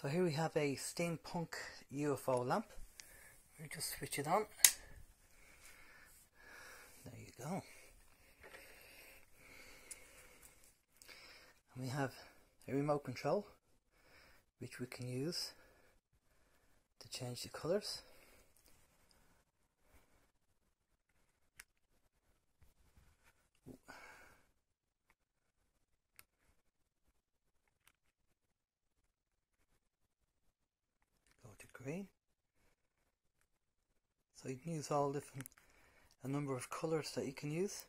So here we have a Steam Punk UFO lamp. We just switch it on. There you go. And we have a remote control which we can use to change the colours. Go to green. So you can use all different, a number of colours that you can use.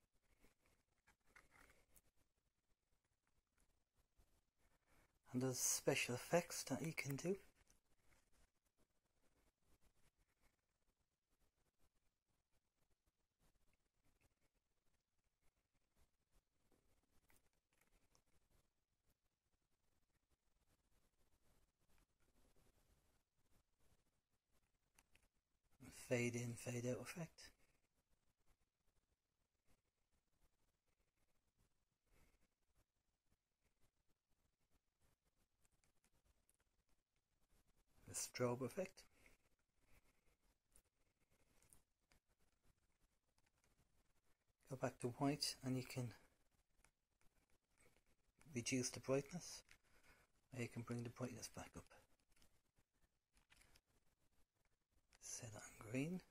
And there's special effects that you can do. Fade in, fade out effect. The strobe effect. Go back to white and you can reduce the brightness, or you can bring the brightness back up. Set on green.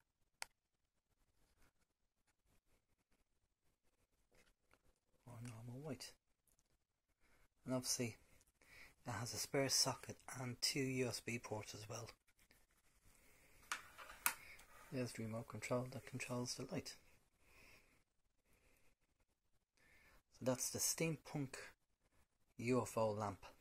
Or normal white. And obviously it has a spare socket and 2 USB ports as well. There's the remote control that controls the light. So that's the Steam Punk UFO lamp.